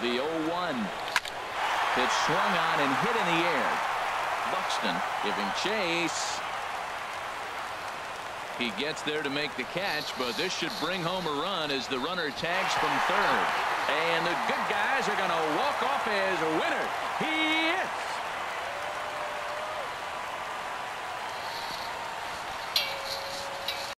The 0-1. Pitch swung on and hit in the air. Buxton giving chase. He gets there to make the catch, but this should bring home a run as the runner tags from third. And the good guys are going to walk off as winners.